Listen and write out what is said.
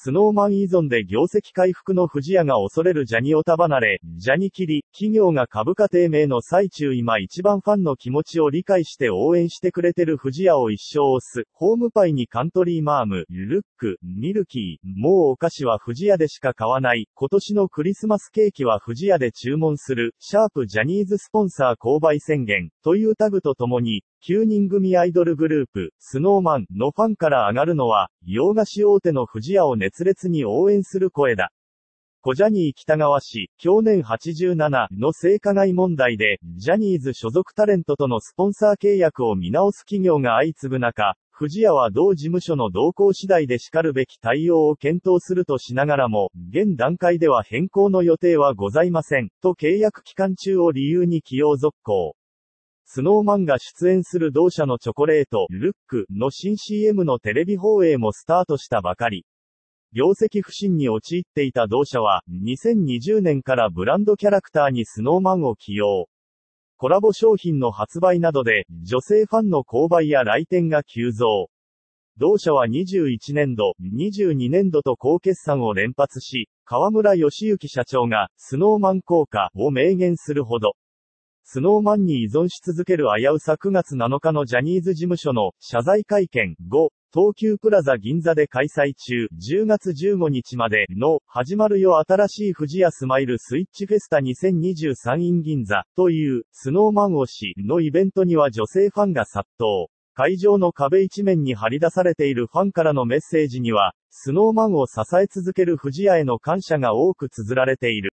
スノーマン依存で業績回復の不二家が恐れるジャニオタ離れ、ジャニ切り、企業が株価低迷の最中今一番ファンの気持ちを理解して応援してくれてる不二家を一生推す。ホームパイにカントリーマーム、ルック、ミルキー、もうお菓子は不二家でしか買わない。今年のクリスマスケーキは不二家で注文する。シャープジャニーズスポンサー購買宣言。というタグとともに、9人組アイドルグループ、スノーマンのファンから上がるのは、洋菓子大手の不二家を熱烈に応援する声だ。ジャニー喜多川氏、去年87の性加害問題で、ジャニーズ所属タレントとのスポンサー契約を見直す企業が相次ぐ中、不二家は同事務所の動向次第でしかるべき対応を検討するとしながらも、現段階では変更の予定はございません、と契約期間中を理由に起用続行。スノーマンが出演する同社のチョコレート、ルックの新 CM のテレビ放映もスタートしたばかり。業績不振に陥っていた同社は、2020年からブランドキャラクターにスノーマンを起用。コラボ商品の発売などで、女性ファンの購買や来店が急増。同社は21年度、22年度と高決算を連発し、河村義行社長が、スノーマン効果を明言するほど。スノーマンに依存し続ける危うさ9月7日のジャニーズ事務所の謝罪会見後、東急プラザ銀座で開催中、10月15日までの始まるよ新しい不二家スマイルスイッチフェスタ2023 in 銀座というスノーマン推しのイベントには女性ファンが殺到。会場の壁一面に貼り出されているファンからのメッセージには、スノーマンを支え続ける不二家への感謝が多く綴られている。